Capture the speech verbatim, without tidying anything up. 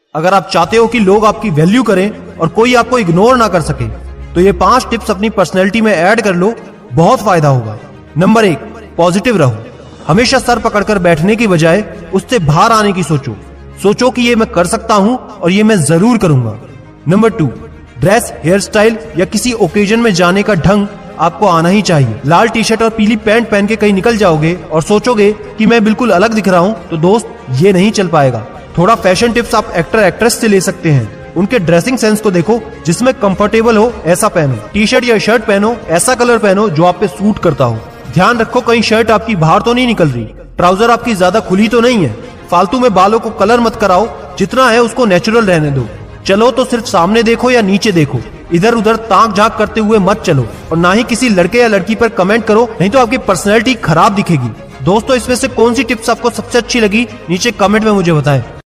अगर आप चाहते हो कि लोग आपकी वैल्यू करें और कोई आपको इग्नोर ना कर सके, तो ये पांच टिप्स अपनी पर्सनैलिटी में ऐड कर लो, बहुत फायदा होगा। नंबर एक, पॉजिटिव रहो। हमेशा सर पकड़कर बैठने की बजाय उससे बाहर आने की सोचो। सोचो कि ये मैं कर सकता हूं और ये मैं जरूर करूंगा। Number two, dress, hair style या किसी ओकेजन में जाने का ढंग आपको आना ही चाहिए। लाल टी शर्ट और पीली पैंट पहन के कहीं निकल जाओगे और सोचोगे कि मैं बिल्कुल अलग दिख रहा हूं, तो दोस्त ये नहीं चल पाएगा। थोड़ा फैशन टिप्स आप एक्टर एक्ट्रेस से ले सकते हैं। उनके ड्रेसिंग सेंस को देखो, जिसमें कंफर्टेबल हो ऐसा पहनो। टी शर्ट या शर्ट पहनो, ऐसा कलर पहनो जो आप पे सूट करता हो। ध्यान रखो कहीं शर्ट आपकी बाहर तो नहीं निकल रही, ट्राउजर आपकी ज्यादा खुली तो नहीं है। फालतू में बालों को कलर मत कराओ, जितना है उसको नेचुरल रहने दो। चलो तो सिर्फ सामने देखो या नीचे देखो, इधर उधर ताक झांक करते हुए मत चलो। और ना ही किसी लड़के या लड़की पर कमेंट करो, नहीं तो आपकी पर्सनैलिटी खराब दिखेगी। दोस्तों, इसमें से कौन सी टिप्स आपको सबसे अच्छी लगी नीचे कमेंट में मुझे बताएं।